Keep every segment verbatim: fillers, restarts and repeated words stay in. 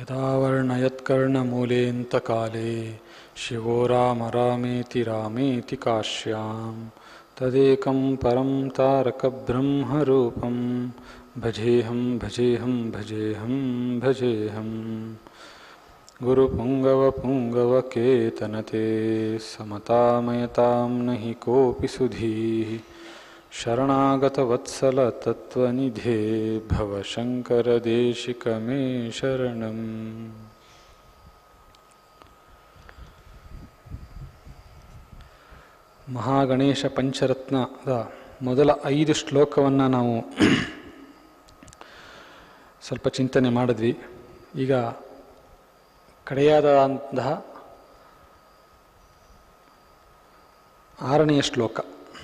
यदा वर्णयत्कर्णमूलेऽन्तकाले शिवो राम रामेति रामेति काश्यां तदेकं परं तारकब्रह्मरूपं भजेऽहं भजेऽहं भजेऽहं भजेऽहं गुरुपुङ्गवपुङ्गवकेतनते समतामयतां नहि कोऽपि सुधीः शरणागतवत्सलतत्त्वनिधे भव शङ्करदेशिक मे शरणम्. ಮಹಾಗಣೇಶ ಪಂಚರತ್ನದ ಮೊದಲ ಐದು ಶ್ಲೋಕವನ್ನು ನಾವು ಸ್ವಲ್ಪ ಚಿಂತನೆ ಮಾಡಿದ್ವಿ. ಈಗ ಕಡೆಯಾದಂತಹ ಆರನೆಯ ಶ್ಲೋಕ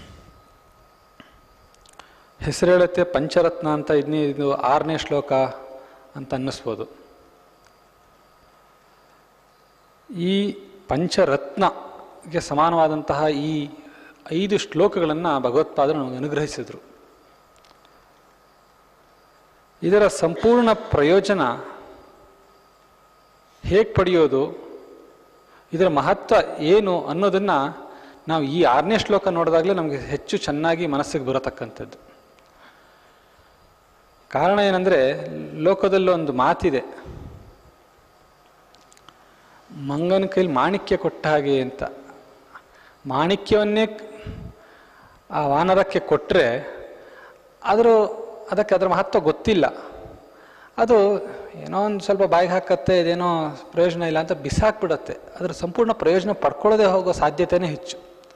ಹೆಸರು ಹೇಳುತ್ತೆ ಪಂಚರತ್ನ ಅಂತ. ಇದನ್ನೇ ಇದು ಆರನೇ ಶ್ಲೋಕ ಅಂತ ಅನ್ನಿಸ್ಬೋದು. ಈ ಪಂಚರತ್ನಗೆ ಸಮಾನವಾದಂತಹ ಈ ಐದು ಶ್ಲೋಕಗಳನ್ನು ಭಗವತ್ಪಾದರು ನಮಗೆ ಅನುಗ್ರಹಿಸಿದರು. ಇದರ ಸಂಪೂರ್ಣ ಪ್ರಯೋಜನ ಹೇಗೆ ಪಡೆಯೋದು, ಇದರ ಮಹತ್ವ ಏನು ಅನ್ನೋದನ್ನು ನಾವು ಈ ಆರನೇ ಶ್ಲೋಕ ನೋಡಿದಾಗಲೇ ನಮಗೆ ಹೆಚ್ಚು ಚೆನ್ನಾಗಿ ಮನಸ್ಸಿಗೆ ಬರತಕ್ಕಂಥದ್ದು. ಕಾರಣ ಏನಂದರೆ, ಲೋಕದಲ್ಲೊಂದು ಮಾತಿದೆ, ಮಂಗನ ಕೈಲಿ ಮಾಣಿಕ್ಯ ಕೊಟ್ಟ ಹಾಗೆ ಅಂತ. ಮಾಣಿಕ್ಯವನ್ನೇ ಆ ವಾನರಕ್ಕೆ ಕೊಟ್ಟರೆ ಆದರೂ ಅದಕ್ಕೆ ಅದರ ಮಹತ್ವ ಗೊತ್ತಿಲ್ಲ. ಅದು ಏನೋ ಒಂದು ಸ್ವಲ್ಪ ಬಾಯಿಗೆ ಹಾಕತ್ತೆ, ಇದೇನೋ ಪ್ರಯೋಜನ ಇಲ್ಲ ಅಂತ ಬಿಸಾಕ್ಬಿಡತ್ತೆ. ಅದರ ಸಂಪೂರ್ಣ ಪ್ರಯೋಜನ ಪಡ್ಕೊಳ್ಳೋದೇ ಹೋಗೋ ಸಾಧ್ಯತೆಯೇ ಹೆಚ್ಚು.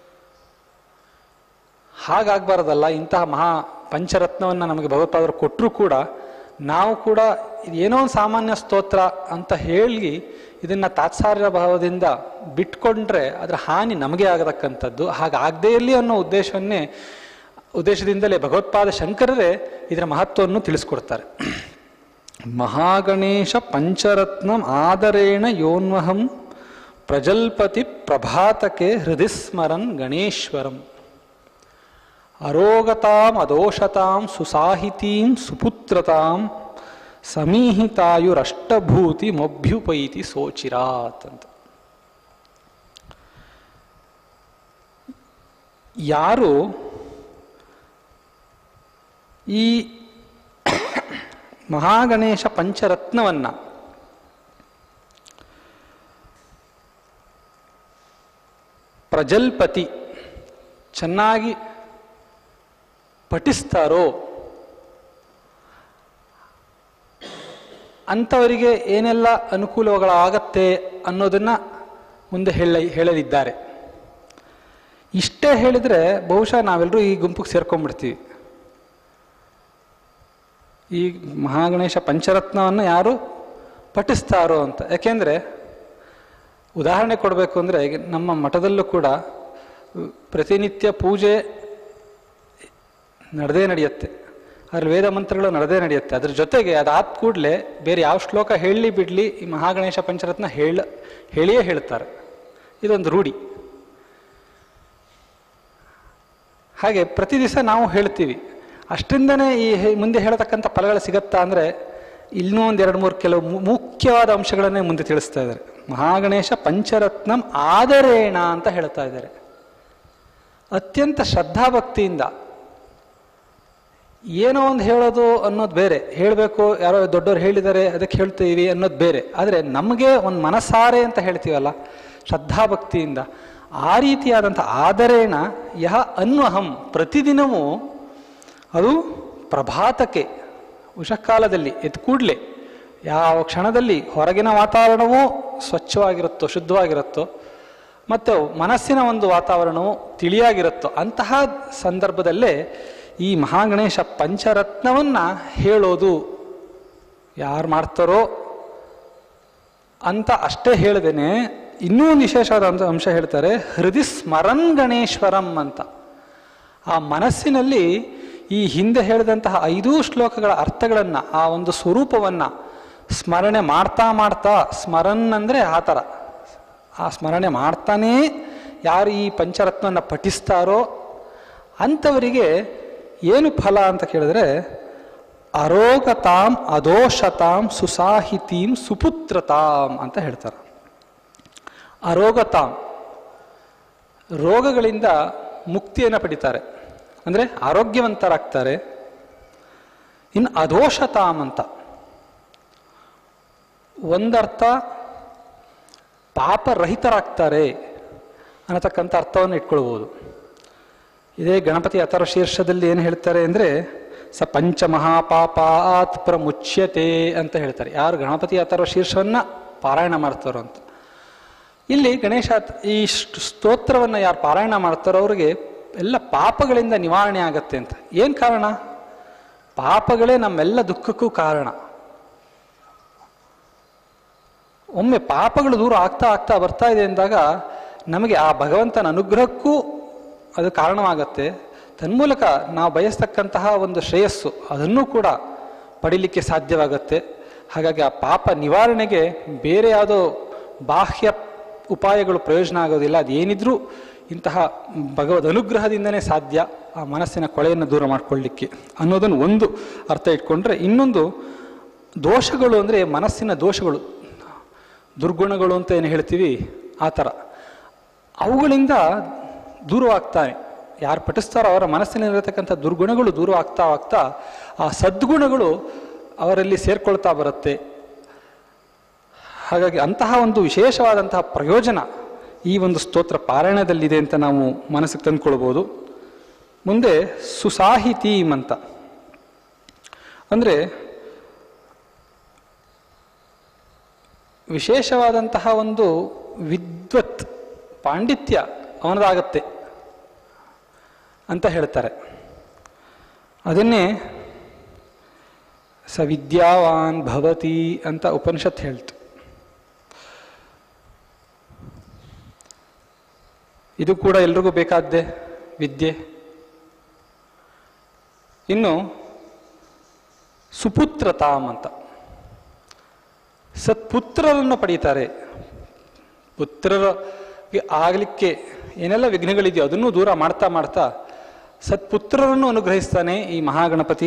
ಹಾಗಾಗಬಾರ್ದಲ್ಲ. ಇಂತಹ ಮಹಾ ಪಂಚರತ್ನವನ್ನು ನಮಗೆ ಭಗವತ್ಪಾದರು ಕೊಟ್ಟರೂ ಕೂಡ ನಾವು ಕೂಡ ಏನೋ ಒಂದು ಸಾಮಾನ್ಯ ಸ್ತೋತ್ರ ಅಂತ ಹೇಳಿ ಇದನ್ನು ತಾತ್ಸಾರ್ಯ ಭಾವದಿಂದ ಬಿಟ್ಕೊಂಡ್ರೆ ಅದರ ಹಾನಿ ನಮಗೆ ಆಗತಕ್ಕಂಥದ್ದು. ಹಾಗಾಗದೇ ಇರಲಿ ಅನ್ನೋ ಉದ್ದೇಶವನ್ನೇ ಉದ್ದೇಶದಿಂದಲೇ ಭಗವತ್ಪಾದ ಶಂಕರರೇ ಇದರ ಮಹತ್ವವನ್ನು ತಿಳಿಸ್ಕೊಡ್ತಾರೆ. ಮಹಾಗಣೇಶ ಪಂಚರತ್ನ ಆದರೇಣ ಯೋನ್ವಹಂ ಪ್ರಜಲ್ಪತಿ ಪ್ರಭಾತಕೆ ಹೃದಯ ಸ್ಮರನ್ ಗಣೇಶ್ವರಂ ಅರೋಗತಾಂ ಅದೋಷತಾಂ ಸುಸಾಹಿತೀಂ ಸುಪುತ್ರತಾಂ ಸಮೀಹಿತಾಯುರಷ್ಟಭೂತಿ ಮೊಭ್ಯುಪೈತಿ ಸೋಚಿರಾತ್ ಅಂತ. ಯಾರು ಈ ಮಹಾಗಣೇಶ ಪಂಚರತ್ನವನ್ನು ಪ್ರಜಲ್ಪತಿ ಚೆನ್ನಾಗಿ ಪಠಿಸ್ತಾರೋ ಅಂಥವರಿಗೆ ಏನೆಲ್ಲ ಅನುಕೂಲಗಳಾಗತ್ತೆ ಅನ್ನೋದನ್ನು ಮುಂದೆ ಹೇಳ ಹೇಳಲಿದ್ದಾರೆ. ಇಷ್ಟೇ ಹೇಳಿದರೆ ಬಹುಶಃ ನಾವೆಲ್ಲರೂ ಈ ಗುಂಪಿಗೆ ಸೇರ್ಕೊಂಡ್ಬಿಡ್ತೀವಿ. ಈ ಮಹಾಗಣೇಶ ಪಂಚರತ್ನವನ್ನು ಯಾರು ಪಠಿಸ್ತಾರೋ ಅಂತ. ಯಾಕೆಂದರೆ ಉದಾಹರಣೆ ಕೊಡಬೇಕು ಅಂದರೆ, ನಮ್ಮ ಮಠದಲ್ಲೂ ಕೂಡ ಪ್ರತಿನಿತ್ಯ ಪೂಜೆ ನಡೆದೇ ನಡೆಯುತ್ತೆ, ಅದ್ರಲ್ಲಿ ವೇದ ಮಂತ್ರಗಳು ನಡೆದೇ ನಡೆಯುತ್ತೆ. ಅದ್ರ ಜೊತೆಗೆ ಅದಾದ ಕೂಡಲೇ ಬೇರೆ ಯಾವ ಶ್ಲೋಕ ಹೇಳಲಿ ಬಿಡಲಿ ಈ ಮಹಾಗಣೇಶ ಪಂಚರತ್ನ ಹೇಳ ಹೇಳಿಯೇ ಹೇಳ್ತಾರೆ. ಇದೊಂದು ರೂಢಿ. ಹಾಗೆ ಪ್ರತಿ ದಿವಸ ನಾವು ಹೇಳ್ತೀವಿ. ಅಷ್ಟರಿಂದನೇ ಈ ಮುಂದೆ ಹೇಳತಕ್ಕಂಥ ಫಲಗಳು ಸಿಗತ್ತಾ ಅಂದರೆ, ಇನ್ನೂ ಒಂದು ಎರಡು ಮೂರು ಕೆಲವು ಮುಖ್ಯವಾದ ಅಂಶಗಳನ್ನೇ ಮುಂದೆ ತಿಳಿಸ್ತಾ ಇದ್ದಾರೆ. ಮಹಾಗಣೇಶ ಪಂಚರತ್ನಂ ಆದರೇಣ ಅಂತ ಹೇಳ್ತಾ ಇದ್ದಾರೆ. ಅತ್ಯಂತ ಶ್ರದ್ಧಾಭಕ್ತಿಯಿಂದ ಏನೋ ಒಂದು ಹೇಳೋದು ಅನ್ನೋದು ಬೇರೆ, ಹೇಳಬೇಕು ಯಾರೋ ದೊಡ್ಡವರು ಹೇಳಿದ್ದಾರೆ ಅದಕ್ಕೆ ಹೇಳ್ತೀವಿ ಅನ್ನೋದು ಬೇರೆ. ಆದರೆ ನಮಗೆ ಒಂದು ಮನಸಾರೆ ಅಂತ ಹೇಳ್ತೀವಲ್ಲ ಶ್ರದ್ಧಾಭಕ್ತಿಯಿಂದ, ಆ ರೀತಿಯಾದಂಥ ಆದರೇಣ ಯಹ ಅನ್ವಹಂ ಪ್ರತಿದಿನವೂ ಅದು ಪ್ರಭಾತಕ್ಕೆ ಉಷಃಕಾಲದಲ್ಲಿ ಎದ್ದು ಕೂಡಲೇ ಯಾವ ಕ್ಷಣದಲ್ಲಿ ಹೊರಗಿನ ವಾತಾವರಣವೂ ಸ್ವಚ್ಛವಾಗಿರುತ್ತೋ ಶುದ್ಧವಾಗಿರುತ್ತೋ ಮತ್ತು ಮನಸ್ಸಿನ ಒಂದು ವಾತಾವರಣವು ತಿಳಿಯಾಗಿರುತ್ತೋ ಅಂತಹ ಸಂದರ್ಭದಲ್ಲೇ ಈ ಮಹಾಗಣೇಶ ಪಂಚರತ್ನವನ್ನು ಹೇಳೋದು ಯಾರು ಮಾಡ್ತಾರೋ ಅಂತ ಅಷ್ಟೇ ಹೇಳ್ದೇನೆ ಇನ್ನೂ ಒಂದು ವಿಶೇಷವಾದ ಅಂಶ ಹೇಳ್ತಾರೆ, ಹೃದಯ ಸ್ಮರನ್ ಗಣೇಶ್ವರಂ ಅಂತ. ಆ ಮನಸ್ಸಿನಲ್ಲಿ ಈ ಹಿಂದೆ ಹೇಳಿದಂತಹ ಐದೂ ಶ್ಲೋಕಗಳ ಅರ್ಥಗಳನ್ನು, ಆ ಒಂದು ಸ್ವರೂಪವನ್ನು ಸ್ಮರಣೆ ಮಾಡ್ತಾ ಮಾಡ್ತಾ, ಸ್ಮರನ್ ಅಂದರೆ ಆ ಥರ ಆ ಸ್ಮರಣೆ ಮಾಡ್ತಾನೇ ಯಾರು ಈ ಪಂಚರತ್ನವನ್ನು ಪಠಿಸ್ತಾರೋ ಅಂಥವರಿಗೆ ಏನು ಫಲ ಅಂತ ಕೇಳಿದ್ರೆ, ಅರೋಗತಾಂ ಅದೋಷತಾಂ ಸುಸಾಹಿತೀಂ ಸುಪುತ್ರತಾಂ ಅಂತ ಹೇಳ್ತಾರೆ. ಅರೋಗತಾಂ ರೋಗಗಳಿಂದ ಮುಕ್ತಿಯನ್ನು ಪಡಿತಾರೆ, ಅಂದರೆ ಆರೋಗ್ಯವಂತರಾಗ್ತಾರೆ. ಇನ್ನು ಅದೋಷತಾಂ ಅಂತ ಒಂದರ್ಥ ಪಾಪರಹಿತರಾಗ್ತಾರೆ ಅನ್ನತಕ್ಕಂಥ ಅರ್ಥವನ್ನು ಇಟ್ಕೊಳ್ಬೋದು. ಇದೇ ಗಣಪತಿ ಅಥರ್ವ ಶೀರ್ಷದಲ್ಲಿ ಏನು ಹೇಳ್ತಾರೆ ಅಂದರೆ ಸ ಪಂಚಮಹಾಪಾಪಾತ್ ಪ್ರಮುಚ್ಯತೆ ಅಂತ ಹೇಳ್ತಾರೆ, ಯಾರು ಗಣಪತಿ ಅಥರ್ವ ಶೀರ್ಷವನ್ನು ಪಾರಾಯಣ ಮಾಡ್ತಾರೋ ಅಂತ. ಇಲ್ಲಿ ಗಣೇಶ ಈ ಸ್ತೋತ್ರವನ್ನು ಯಾರು ಪಾರಾಯಣ ಮಾಡ್ತಾರೋ ಅವ್ರಿಗೆ ಎಲ್ಲ ಪಾಪಗಳಿಂದ ನಿವಾರಣೆ ಆಗತ್ತೆ ಅಂತ. ಏನು ಕಾರಣ? ಪಾಪಗಳೇ ನಮ್ಮೆಲ್ಲ ದುಃಖಕ್ಕೂ ಕಾರಣ. ಒಮ್ಮೆ ಪಾಪಗಳು ದೂರ ಆಗ್ತಾ ಆಗ್ತಾ ಬರ್ತಾ ಇದೆ ಅಂದಾಗ ನಮಗೆ ಆ ಭಗವಂತನ ಅನುಗ್ರಹಕ್ಕೂ ಅದು ಕಾರಣವಾಗತ್ತೆ. ತನ್ಮೂಲಕ ನಾವು ಬಯಸ್ತಕ್ಕಂತಹ ಒಂದು ಶ್ರೇಯಸ್ಸು ಅದನ್ನೂ ಕೂಡ ಪಡೀಲಿಕ್ಕೆ ಸಾಧ್ಯವಾಗತ್ತೆ. ಹಾಗಾಗಿ ಆ ಪಾಪ ನಿವಾರಣೆಗೆ ಬೇರೆ ಯಾವುದೋ ಬಾಹ್ಯ ಉಪಾಯಗಳು ಪ್ರಯೋಜನ ಆಗೋದಿಲ್ಲ. ಅದೇನಿದ್ರೂ ಇಂತಹ ಭಗವದ್ ಅನುಗ್ರಹದಿಂದನೇ ಸಾಧ್ಯ ಆ ಮನಸ್ಸಿನ ಕೊಳೆಯನ್ನು ದೂರ ಮಾಡಿಕೊಳ್ಳಿಕ್ಕೆ ಅನ್ನೋದನ್ನು ಒಂದು ಅರ್ಥ ಇಟ್ಕೊಂಡ್ರೆ, ಇನ್ನೊಂದು ದೋಷಗಳು ಅಂದರೆ ಮನಸ್ಸಿನ ದೋಷಗಳು, ದುರ್ಗುಣಗಳು ಅಂತ ಏನು ಹೇಳ್ತೀವಿ ಆ ಥರ, ಅವುಗಳಿಂದ ದೂರವಾಗ್ತಾನೆ. ಯಾರು ಪಠಿಸ್ತಾರೋ ಅವರ ಮನಸ್ಸಿನಲ್ಲಿರತಕ್ಕಂಥ ದುರ್ಗುಣಗಳು ದೂರವಾಗ್ತಾ ಆಗ್ತಾ ಆ ಸದ್ಗುಣಗಳು ಅವರಲ್ಲಿ ಸೇರ್ಕೊಳ್ತಾ ಬರುತ್ತೆ. ಹಾಗಾಗಿ ಅಂತಹ ಒಂದು ವಿಶೇಷವಾದಂತಹ ಪ್ರಯೋಜನ ಈ ಒಂದು ಸ್ತೋತ್ರ ಪಾರಾಯಣದಲ್ಲಿದೆ ಅಂತ ನಾವು ಮನಸ್ಸಿಗೆ ತಂದುಕೊಳ್ಬೋದು. ಮುಂದೆ ಸುಸಾಹಿತೀಂ ಅಂತ ಅಂದರೆ ವಿಶೇಷವಾದಂತಹ ಒಂದು ವಿದ್ವತ್ ಪಾಂಡಿತ್ಯ ಅವನದಾಗತ್ತೆ ಅಂತ ಹೇಳ್ತಾರೆ. ಅದನ್ನೇ ಸ ವಿದ್ಯಾವಾನ್ ಭವತಿ ಅಂತ ಉಪನಿಷತ್ ಹೇಳ್ತು. ಇದು ಕೂಡ ಎಲ್ರಿಗೂ ಬೇಕಾದ್ದೇ ವಿದ್ಯೆ. ಇನ್ನು ಸುಪುತ್ರತಾಮ್ ಅಂತ ಸತ್ಪುತ್ರರನ್ನು ಪಡೀತಾರೆ. ಪುತ್ರರಿಗೆ ಆಗಲಿಕ್ಕೆ ಏನೆಲ್ಲ ವಿಘ್ನಗಳಿದೆಯೋ ಅದನ್ನು ದೂರ ಮಾಡ್ತಾ ಮಾಡ್ತಾ ಸತ್ಪುತ್ರರನ್ನು ಅನುಗ್ರಹಿಸ್ತಾನೆ ಈ ಮಹಾಗಣಪತಿ.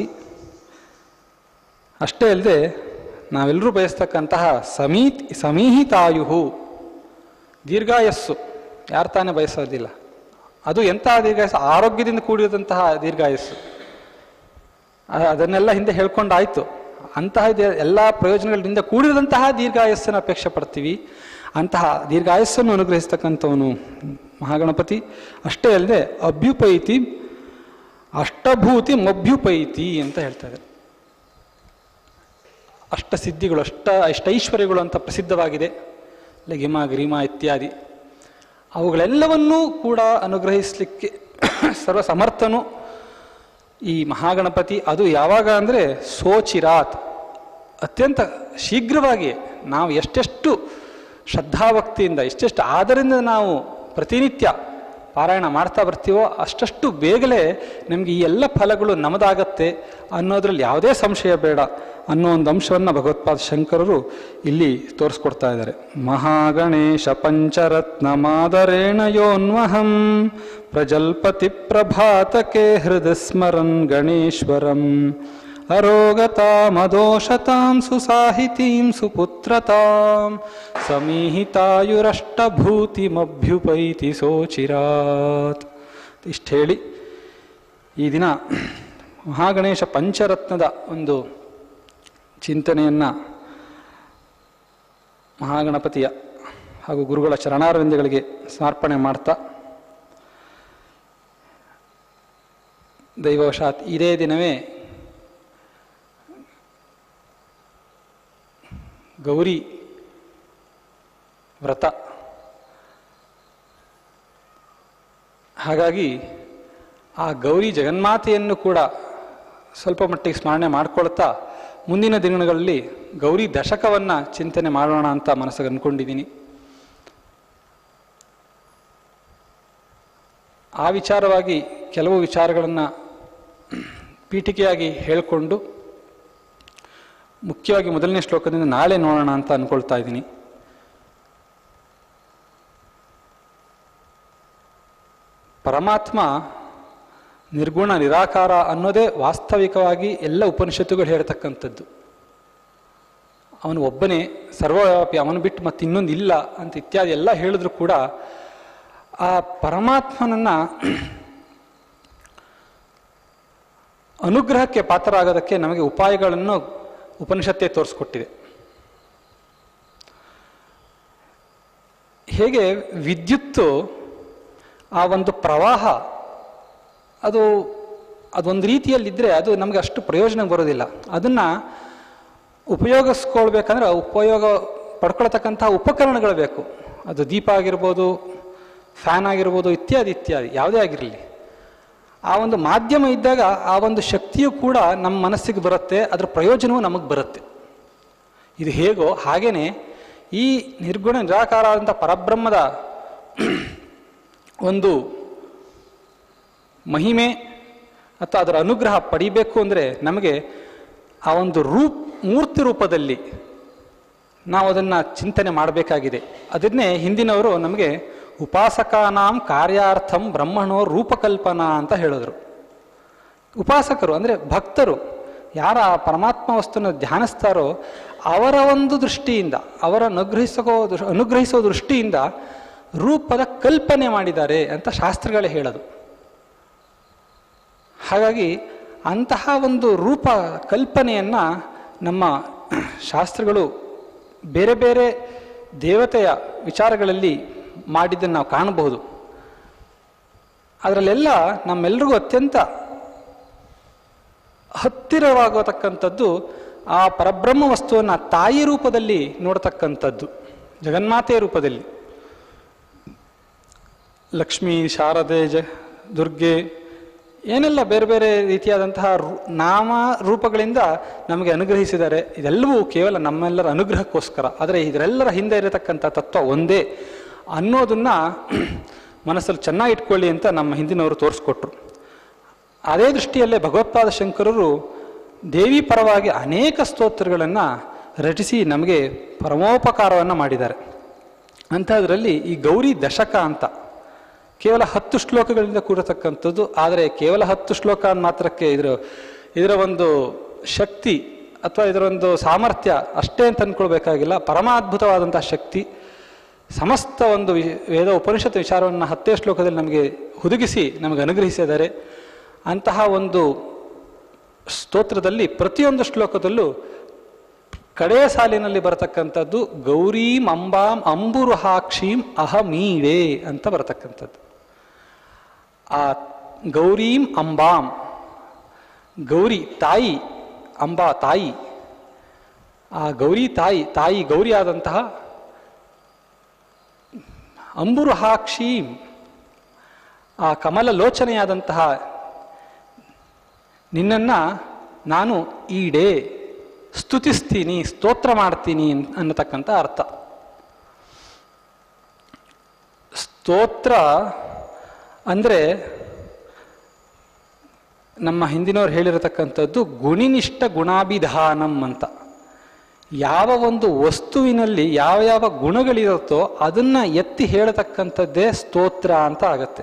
ಅಷ್ಟೇ ಅಲ್ಲದೆ ನಾವೆಲ್ಲರೂ ಬಯಸ್ತಕ್ಕಂತಹ ಸಮೀತ್ ಸಮೀಹಿತಾಯುಹು ದೀರ್ಘಾಯಸ್ಸು ಯಾರು ತಾನೇ ಬಯಸೋದಿಲ್ಲ. ಅದು ಎಂತಹ ದೀರ್ಘಾಯಸ್ಸು? ಆರೋಗ್ಯದಿಂದ ಕೂಡಿದಂತಹ ದೀರ್ಘಾಯಸ್ಸು. ಅದನ್ನೆಲ್ಲ ಹಿಂದೆ ಹೇಳ್ಕೊಂಡಾಯ್ತು. ಅಂತಹ ಎಲ್ಲ ಪ್ರಯೋಜನಗಳಿಂದ ಕೂಡಿದಂತಹ ದೀರ್ಘಾಯಸ್ಸನ್ನು ಅಪೇಕ್ಷೆ ಪಡ್ತೀವಿ. ಅಂತಹ ದೀರ್ಘಾಯಸ್ಸನ್ನು ಅನುಗ್ರಹಿಸ್ತಕ್ಕಂಥವನು ಮಹಾಗಣಪತಿ. ಅಷ್ಟೇ ಅಲ್ಲದೆ ಅಭ್ಯುಪೈತಿ ಅಷ್ಟಭೂತಿ ಮಭ್ಯುಪೈತಿ ಅಂತ ಹೇಳ್ತಾರೆ. ಅಷ್ಟಸಿದ್ಧಿಗಳು ಅಷ್ಟ ಅಷ್ಟೈಶ್ವರ್ಯಗಳು ಅಂತ ಪ್ರಸಿದ್ಧವಾಗಿದೆ, ಲಘಿಮ ಗರಿಮ ಇತ್ಯಾದಿ. ಅವುಗಳೆಲ್ಲವನ್ನೂ ಕೂಡ ಅನುಗ್ರಹಿಸಲಿಕ್ಕೆ ಸರ್ವಸಮರ್ಥನು ಈ ಮಹಾಗಣಪತಿ. ಅದು ಯಾವಾಗ ಅಂದರೆ ಸೋಚಿರಾತ್, ಅತ್ಯಂತ ಶೀಘ್ರವಾಗಿ ನಾವು ಎಷ್ಟೆಷ್ಟು ಶ್ರದ್ಧಾಭಕ್ತಿಯಿಂದ ಎಷ್ಟೆಷ್ಟು ಆದರಿಂದ ನಾವು ಪ್ರತಿನಿತ್ಯ ಪಾರಾಯಣ ಮಾಡ್ತಾ ಬರ್ತೀವೋ ಅಷ್ಟಷ್ಟು ಬೇಗನೆ ನಮಗೆ ಈ ಎಲ್ಲ ಫಲಗಳು ನಮ್ಮದಾಗತ್ತೆ ಅನ್ನೋದ್ರಲ್ಲಿ ಯಾವುದೇ ಸಂಶಯ ಬೇಡ ಅನ್ನೋ ಒಂದು ಅಂಶವನ್ನು ಭಗವತ್ಪಾದ ಶಂಕರರು ಇಲ್ಲಿ ತೋರಿಸ್ಕೊಡ್ತಾ ಇದ್ದಾರೆ. ಮಹಾಗಣೇಶ ಪಂಚರತ್ನ ಮಾದರೇಣ ಯೋನ್ವಹಂ ಪ್ರಜಲ್ಪತಿ ಪ್ರಭಾತಕೆ ಹೃದಯ ಸ್ಮರನ್ ಗಣೇಶ್ವರಂ ಅರೋಗತಾಮದೋಷತಾಂ ಸುಸಾಹಿತೀಂ ಸುಪುತ್ರತಾಂ ಸಮೀಹಿತಾಯುರಷ್ಟಭೂತಿಮಭ್ಯುಪೈತಿ ಸೋಚಿರಾತ್. ಇಷ್ಟು ಹೇಳಿ ಈ ದಿನ ಮಹಾಗಣೇಶ ಪಂಚರತ್ನದ ಒಂದು ಚಿಂತನೆಯನ್ನು ಮಹಾಗಣಪತಿಯ ಹಾಗೂ ಗುರುಗಳ ಚರಣಾರವಿಂದಗಳಿಗೆ ಸಮರ್ಪಣೆ ಮಾಡ್ತಾ, ದೈವವಶಾತ್ ಇದೇ ದಿನವೇ ಗೌರಿ ವ್ರತ. ಹಾಗಾಗಿ ಆ ಗೌರಿ ಜಗನ್ಮಾತೆಯನ್ನು ಕೂಡ ಸ್ವಲ್ಪ ಮಟ್ಟಿಗೆ ಸ್ಮರಣೆ ಮಾಡ್ಕೊಳ್ತಾ ಮುಂದಿನ ದಿನಗಳಲ್ಲಿ ಗೌರಿ ದಶಕವನ್ನು ಚಿಂತನೆ ಮಾಡೋಣ ಅಂತ ಮನಸ್ಸಿಗೆ ಅಂದ್ಕೊಂಡಿದ್ದೀನಿ. ಆ ವಿಚಾರವಾಗಿ ಕೆಲವು ವಿಚಾರಗಳನ್ನು ಪೀಠಿಕೆಯಾಗಿ ಹೇಳಿಕೊಂಡು ಮುಖ್ಯವಾಗಿ ಮೊದಲನೇ ಶ್ಲೋಕದಿಂದ ನಾಳೆ ನೋಡೋಣ ಅಂತ ಅಂದ್ಕೊಳ್ತಾ ಇದ್ದೀನಿ. ಪರಮಾತ್ಮ ನಿರ್ಗುಣ ನಿರಾಕಾರ ಅನ್ನೋದೇ ವಾಸ್ತವಿಕವಾಗಿ ಎಲ್ಲ ಉಪನಿಷತ್ತುಗಳು ಹೇಳ್ತಕ್ಕಂಥದ್ದು. ಅವನು ಒಬ್ಬನೇ ಸರ್ವವ್ಯಾಪಿ, ಅವನು ಬಿಟ್ಟು ಮತ್ತೆ ಇನ್ನೊಂದು ಇಲ್ಲ ಅಂತ ಇತ್ಯಾದಿ ಎಲ್ಲ ಹೇಳಿದ್ರು ಕೂಡ ಆ ಪರಮಾತ್ಮನನ್ನ ಅನುಗ್ರಹಕ್ಕೆ ಪಾತ್ರರಾಗೋದಕ್ಕೆ ನಮಗೆ ಉಪಾಯಗಳನ್ನು ಉಪನಿಷತ್ತೇ ತೋರಿಸ್ಕೊಟ್ಟಿದೆ. ಹೇಗೆ ವಿದ್ಯುತ್ತು ಆ ಒಂದು ಪ್ರವಾಹ ಅದು ಅದೊಂದು ರೀತಿಯಲ್ಲಿದ್ದರೆ ಅದು ನಮಗೆ ಅಷ್ಟು ಪ್ರಯೋಜನ ಬರೋದಿಲ್ಲ. ಅದನ್ನು ಉಪಯೋಗಿಸ್ಕೊಳ್ಬೇಕಂದ್ರೆ ಉಪಯೋಗ ಪಡ್ಕೊಳ್ತಕ್ಕಂಥ ಉಪಕರಣಗಳು ಬೇಕು. ಅದು ದೀಪ ಆಗಿರ್ಬೋದು, ಫ್ಯಾನ್ ಆಗಿರ್ಬೋದು, ಇತ್ಯಾದಿ ಇತ್ಯಾದಿ ಯಾವುದೇ ಆಗಿರಲಿ. ಆ ಒಂದು ಮಾಧ್ಯಮ ಇದ್ದಾಗ ಆ ಒಂದು ಶಕ್ತಿಯು ಕೂಡ ನಮ್ಮ ಮನಸ್ಸಿಗೆ ಬರುತ್ತೆ, ಅದರ ಪ್ರಯೋಜನವೂ ನಮಗೆ ಬರುತ್ತೆ. ಇದು ಹೇಗೋ ಹಾಗೇನೆ ಈ ನಿರ್ಗುಣ ನಿರಾಕಾರ ಆದಂಥ ಪರಬ್ರಹ್ಮದ ಒಂದು ಮಹಿಮೆ ಅಥವಾ ಅದರ ಅನುಗ್ರಹ ಪಡಿಬೇಕು ಅಂದರೆ ನಮಗೆ ಆ ಒಂದು ರೂಪ್ ಮೂರ್ತಿ ರೂಪದಲ್ಲಿ ನಾವು ಅದನ್ನು ಚಿಂತನೆ ಮಾಡಬೇಕಾಗಿದೆ. ಅದನ್ನೇ ಹಿಂದಿನವರು ನಮಗೆ ಉಪಾಸಕಾನಾಂ ಕಾರ್ಯಾರ್ಥಂ ಬ್ರಹ್ಮಣೋ ರೂಪಕಲ್ಪನಾ ಅಂತ ಹೇಳಿದ್ರು. ಉಪಾಸಕರು ಅಂದರೆ ಭಕ್ತರು ಯಾರ ಪರಮಾತ್ಮ ವಸ್ತುನ ಧ್ಯಾನಿಸ್ತಾರೋ ಅವರ ಒಂದು ದೃಷ್ಟಿಯಿಂದ, ಅವರ ಅನುಗ್ರಹಿಸೋ ಅನುಗ್ರಹಿಸೋ ದೃಷ್ಟಿಯಿಂದ ರೂಪದ ಕಲ್ಪನೆ ಮಾಡಿದ್ದಾರೆ ಅಂತ ಶಾಸ್ತ್ರಗಳೇ ಹೇಳೋದು. ಹಾಗಾಗಿ ಅಂತಹ ಒಂದು ರೂಪ ಕಲ್ಪನೆಯನ್ನು ನಮ್ಮ ಶಾಸ್ತ್ರಗಳು ಬೇರೆ ಬೇರೆ ದೇವತೆಯ ವಿಚಾರಗಳಲ್ಲಿ ಮಾಡಿದ್ದನ್ನು ನಾವು ಕಾಣಬಹುದು. ಅದರಲ್ಲೆಲ್ಲ ನಮ್ಮೆಲ್ಲರಿಗೂ ಅತ್ಯಂತ ಹತ್ತಿರವಾಗತಕ್ಕಂಥದ್ದು ಆ ಪರಬ್ರಹ್ಮ ವಸ್ತುವನ್ನು ತಾಯಿ ರೂಪದಲ್ಲಿ ನೋಡ್ತಕ್ಕಂಥದ್ದು, ಜಗನ್ಮಾತೆಯ ರೂಪದಲ್ಲಿ. ಲಕ್ಷ್ಮೀ, ಶಾರದೆ, ಜ ದುರ್ಗೆ ಏನೆಲ್ಲ ಬೇರೆ ಬೇರೆ ರೀತಿಯಾದಂತಹ ನಾಮ ರೂಪಗಳಿಂದ ನಮಗೆ ಅನುಗ್ರಹಿಸಿದ್ದಾರೆ. ಇದೆಲ್ಲವೂ ಕೇವಲ ನಮ್ಮೆಲ್ಲರ ಅನುಗ್ರಹಕ್ಕೋಸ್ಕರ. ಆದರೆ ಇದರೆಲ್ಲರ ಹಿಂದೆ ಇರತಕ್ಕಂಥ ತತ್ವ ಒಂದೇ ಅನ್ನೋದನ್ನ ಮನಸ್ಸಲ್ಲಿ ಚೆನ್ನಾಗಿ ಇಟ್ಕೊಳ್ಳಿ ಅಂತ ನಮ್ಮ ಹಿಂದಿನವರು ತೋರಿಸ್ಕೊಟ್ರು. ಅದೇ ದೃಷ್ಟಿಯಲ್ಲೇ ಭಗವತ್ಪಾದ ಶಂಕರರು ದೇವಿ ಪರವಾಗಿ ಅನೇಕ ಸ್ತೋತ್ರಗಳನ್ನು ರಚಿಸಿ ನಮಗೆ ಪರಮೋಪಕಾರವನ್ನು ಮಾಡಿದ್ದಾರೆ. ಅಂಥದ್ರಲ್ಲಿ ಈ ಗೌರಿ ದಶಕ ಅಂತ ಕೇವಲ ಹತ್ತು ಶ್ಲೋಕಗಳಿಂದ ಕೂಡತಕ್ಕಂಥದ್ದು. ಆದರೆ ಕೇವಲ ಹತ್ತು ಶ್ಲೋಕ ಮಾತ್ರಕ್ಕೆ ಇದರ ಇದರ ಒಂದು ಶಕ್ತಿ ಅಥವಾ ಇದರ ಒಂದು ಸಾಮರ್ಥ್ಯ ಅಷ್ಟೇ ಅಂತ ಅಂದ್ಕೊಳ್ಬೇಕಾಗಿಲ್ಲ. ಪರಮಾದ್ಭುತವಾದಂತಹ ಶಕ್ತಿ ಸಮಸ್ತ ಒಂದು ವೇದ ಉಪನಿಷತ್ ವಿಚಾರವನ್ನು ಹತ್ತೇ ಶ್ಲೋಕದಲ್ಲಿ ನಮಗೆ ಹುದುಗಿಸಿ ನಮಗೆ ಅನುಗ್ರಹಿಸಿದ್ದಾರೆ. ಅಂತಹ ಒಂದು ಸ್ತೋತ್ರದಲ್ಲಿ ಪ್ರತಿಯೊಂದು ಶ್ಲೋಕದಲ್ಲೂ ಕಡೆಯ ಸಾಲಿನಲ್ಲಿ ಬರತಕ್ಕಂಥದ್ದು ಗೌರೀಂ ಅಂಬಾಂ ಅಂಬುರುಹಾಕ್ಷೀಂ ಅಹಮೀಡೆ ಅಂತ ಬರತಕ್ಕಂಥದ್ದು. ಆ ಗೌರೀಂ ಅಂಬಾಂ, ಗೌರಿ ತಾಯಿ, ಅಂಬಾ ತಾಯಿ, ಆ ಗೌರಿ ತಾಯಿ ತಾಯಿ ಗೌರಿ ಆದಂತಹ ಅಂಬುರುಹಾಕ್ಷೀಂ, ಆ ಕಮಲ ಲೋಚನೆಯಾದಂತಹ ನಿನ್ನನ್ನು ನಾನು ಈಡೇ ಸ್ತುತಿಸ್ತೀನಿ, ಸ್ತೋತ್ರ ಮಾಡ್ತೀನಿ ಅನ್ನತಕ್ಕಂಥ ಅರ್ಥ. ಸ್ತೋತ್ರ ಅಂದರೆ ನಮ್ಮ ಹಿಂದಿನವ್ರು ಹೇಳಿರತಕ್ಕಂಥದ್ದು ಗುಣಿನಿಷ್ಠ ಗುಣಾಭಿಧಾನಂ ಅಂತ. ಯಾವ ಒಂದು ವಸ್ತುವಿನಲ್ಲಿ ಯಾವ ಯಾವ ಗುಣಗಳಿರುತ್ತೋ ಅದನ್ನು ಎತ್ತಿ ಹೇಳತಕ್ಕಂಥದ್ದೇ ಸ್ತೋತ್ರ ಅಂತ ಆಗತ್ತೆ.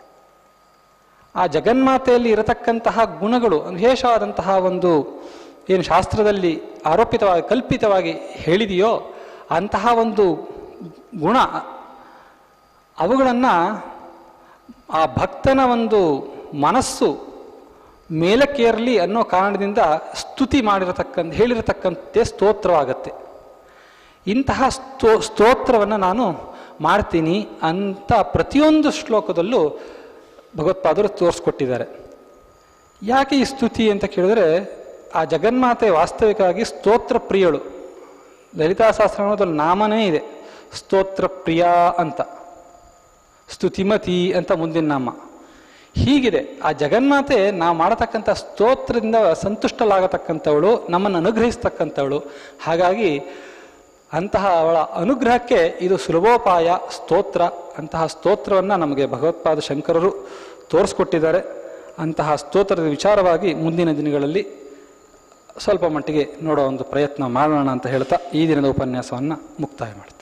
ಆ ಜಗನ್ಮಾತೆಯಲ್ಲಿ ಇರತಕ್ಕಂತಹ ಗುಣಗಳು ವಿಶೇಷವಾದಂತಹ ಒಂದು ಏನು ಶಾಸ್ತ್ರದಲ್ಲಿ ಆರೋಪಿತವಾಗಿ ಕಲ್ಪಿತವಾಗಿ ಹೇಳಿದೆಯೋ ಅಂತಹ ಒಂದು ಗುಣ ಅವುಗಳನ್ನು ಆ ಭಕ್ತನ ಒಂದು ಮನಸ್ಸು ಮೇಲಕ್ಕೇರಲಿ ಅನ್ನೋ ಕಾರಣದಿಂದ ಸ್ತುತಿ ಮಾಡಿರತಕ್ಕಂಥ ಹೇಳಿರತಕ್ಕಂತೆ ಸ್ತೋತ್ರವಾಗತ್ತೆ. ಇಂತಹ ಸ್ತೋ ಸ್ತೋತ್ರವನ್ನು ನಾನು ಮಾಡ್ತೀನಿ ಅಂತ ಪ್ರತಿಯೊಂದು ಶ್ಲೋಕದಲ್ಲೂ ಭಗವತ್ಪಾದರು ತೋರಿಸ್ಕೊಟ್ಟಿದ್ದಾರೆ. ಯಾಕೆ ಈ ಸ್ತುತಿ ಅಂತ ಕೇಳಿದ್ರೆ ಆ ಜಗನ್ಮಾತೆ ವಾಸ್ತವಿಕವಾಗಿ ಸ್ತೋತ್ರ ಪ್ರಿಯಳು. ಲಲಿತಾ ಸಹಸ್ರನಾಮದಲ್ಲಿ ನಾಮನೇ ಇದೆ ಸ್ತೋತ್ರ ಪ್ರಿಯ ಅಂತ, ಸ್ತುತಿಮತಿ ಅಂತ ಮುಂದಿನ ನಾಮ. ಹೀಗಿದೆ ಆ ಜಗನ್ಮಾತೆ ನಾವು ಮಾಡತಕ್ಕಂಥ ಸ್ತೋತ್ರದಿಂದ ಸಂತುಷ್ಟಲಾಗತಕ್ಕಂಥವಳು, ನಮ್ಮನ್ನು ಅನುಗ್ರಹಿಸ್ತಕ್ಕಂಥವಳು. ಹಾಗಾಗಿ ಅಂತಹ ಅವಳ ಅನುಗ್ರಹಕ್ಕೆ ಇದು ಸುಲಭೋಪಾಯ ಸ್ತೋತ್ರ. ಅಂತಹ ಸ್ತೋತ್ರವನ್ನು ನಮಗೆ ಭಗವತ್ಪಾದ ಶಂಕರರು ತೋರಿಸ್ಕೊಟ್ಟಿದ್ದಾರೆ. ಅಂತಹ ಸ್ತೋತ್ರದ ವಿಚಾರವಾಗಿ ಮುಂದಿನ ದಿನಗಳಲ್ಲಿ ಸ್ವಲ್ಪ ಮಟ್ಟಿಗೆ ನೋಡೋ ಒಂದು ಪ್ರಯತ್ನ ಮಾಡೋಣ ಅಂತ ಹೇಳ್ತಾ ಈ ದಿನದ ಉಪನ್ಯಾಸವನ್ನು ಮುಕ್ತಾಯ ಮಾಡ್ತೀನಿ.